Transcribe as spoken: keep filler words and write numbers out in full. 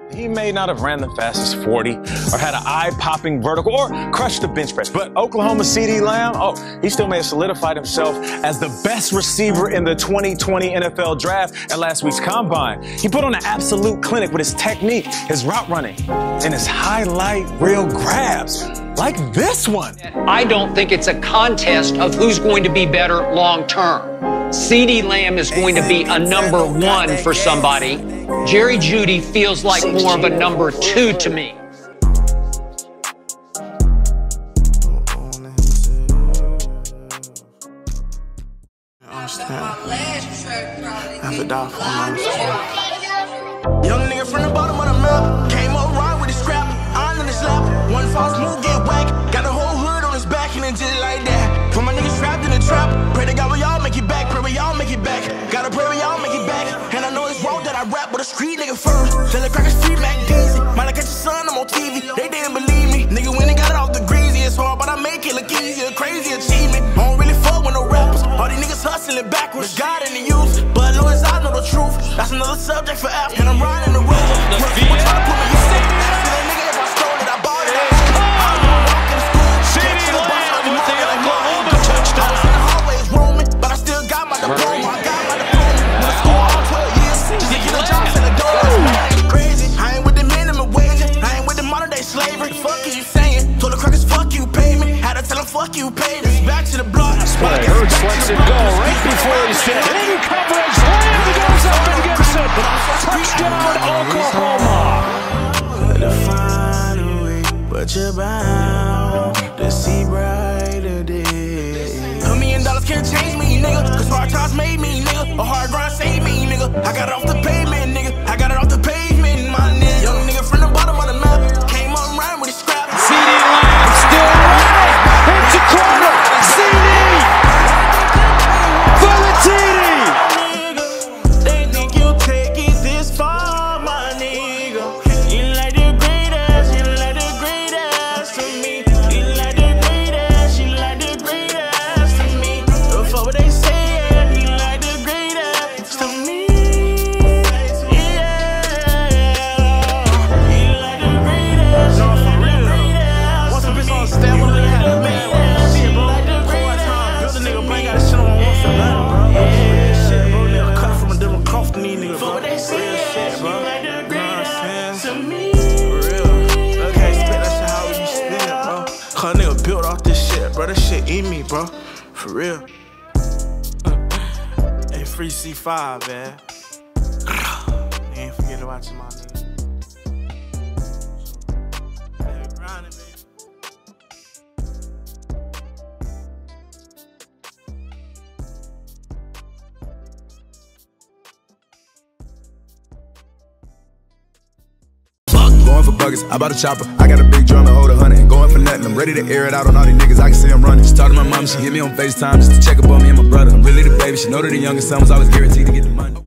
He may not have ran the fastest forty or had an eye-popping vertical or crushed the bench press, but Oklahoma CeeDee Lamb, oh, he still may have solidified himself as the best receiver in the twenty twenty N F L Draft at last week's Combine. He put on an absolute clinic with his technique, his route running, and his highlight reel grabs, like this one. I don't think it's a contest of who's going to be better long term. CeeDee Lamb is going to be a number one for somebody. Jerry Jeudy feels like more of a number two to me. Young nigga from the bottom of the map came up right with his scrap, iron in his lap. One false move, get whacked. Got the whole hood on his back and then just like that. Put my niggas trapped in the trap. Pray to God we all make it back. Pray we all make it back. Gotta pray we all make it back. And I know it's wrong that I rap with a street nigga first. Tell the crackers free Mac Deezy. Might not catch your son, I'm on T V. They didn't believe me. Nigga when they got it off the greasy. It's hard, but I make it look easier. Crazy achievement. I don't really fuck with no rappers. All these niggas hustling backwards. God in the youth. But long as I know the truth, that's another subject for after. And I'm riding the road. People try to put me in. See that nigga, if I stole it, I bought it. I'm walking to school. CeeDee Lamb with the Oklahoma touchdown. I was in the hallways roaming, but I still got my diploma. I got my diploma. Went to school all twelve years. Just to get a job in the door. Crazy. I ain't with the minimum wage. I ain't with the modern day slavery. Fuck is you saying? Told the crackers, fuck you, pay me. Had to tell them, fuck you, pay me. Back to the block. But Hurts lets it go right before he's hit. In coverage, Lamb goes up and gets it. Touchdown, Oklahoma. To find a way, but you're bound to see brighter days. A million dollars can't change me, nigga. Cause hard times made me, nigga. A hard grind saved me, nigga. I got it off the pavement, nigga. I got it off the pavement, my nigga. Young nigga from the bottom of the map came up right with his scrap. CeeDee Lamb still running. It's a corner. CeeDee. For the T D. They think you take it this far, my nigga. You like the greatest, you like the greatest to me. You like the greatest, you like the greatest to me. Before what they say, you like the greatest to me. Yeah. You like the greatest, no, for real. Once a bitch on stand, one nigga had a man. Shit, bro. Whole time. Build a nigga brain, got shit on one for nothing, bro. Yeah, shit, bro. Nigga cut from a different cloth than these niggas, bro. Real shit, bro. You know what I'm saying? For real. Okay, spit that shit how you spit it, bro. Cause nigga built off this shit, bro. This shit in me, bro. For real. Hey, free C five, man. Ain't forget to watch my nigga. Yeah, grinding, baby. Going for buggers, I bought a chopper. I got a big drum to hold a hundred. Going for nothing, I'm ready to air it out on all these niggas. I can see them running. Just talk to my mom, she hit me on FaceTime just to check up on me and my brother. I'm really the baby, she know that the youngest son was always guaranteed to get the money.